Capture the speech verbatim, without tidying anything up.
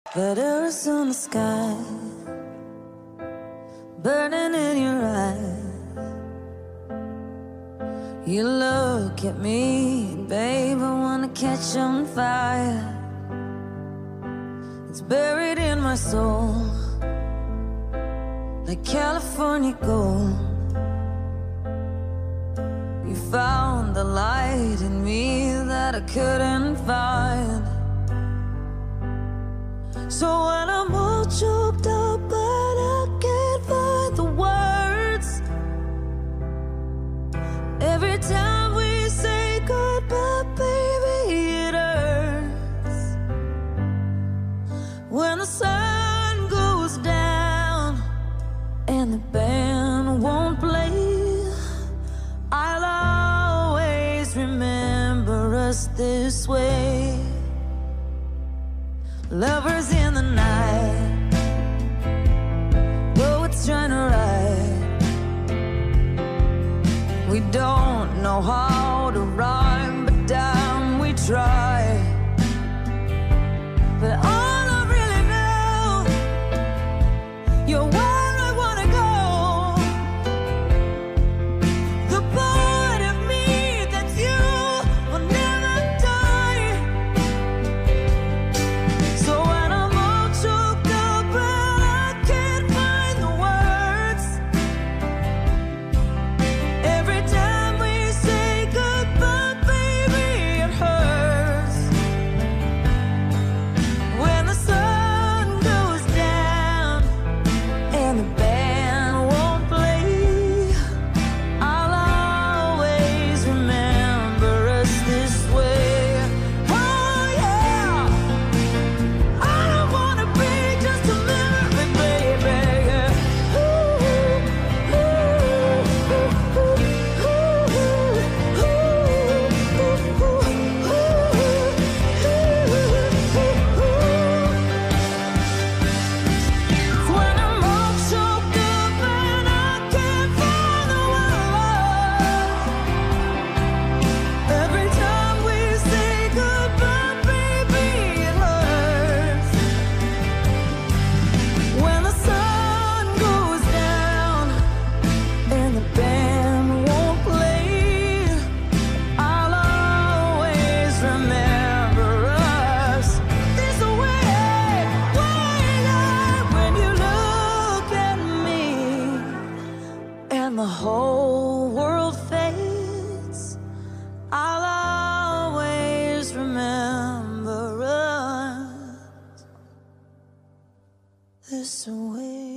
Letters on the sky, burning in your eyes. You look at me, babe, I wanna catch on fire. It's buried in my soul, like California gold. You found the light in me that I couldn't find. So when I'm all choked up but I can't find the words, every time we say goodbye, baby, it hurts. When the sun goes down and the band won't play, I'll always remember us this way. Lovers in the night, poets trying to write. We don't know how to rhyme, but damn, we try. But all I really know, you're where I wanna go. The part of me that's you will never die. So when I'm all choked up and I can't find the words, every time we say goodbye, baby, it hurts. When the sun goes down and the band won't play, I'll always remember us this way. Oh yeah, I don't wanna be just a memory, baby. Yeah. Ooh, ooh, ooh, ooh, ooh, ooh, ooh, When I'm all choked up and I can't find the words, every time we say goodbye, baby, it hurts. When the sun goes down and the band won't play, I'll always remember us this way. When you look at me and the whole world fades, I'll always remember us this way.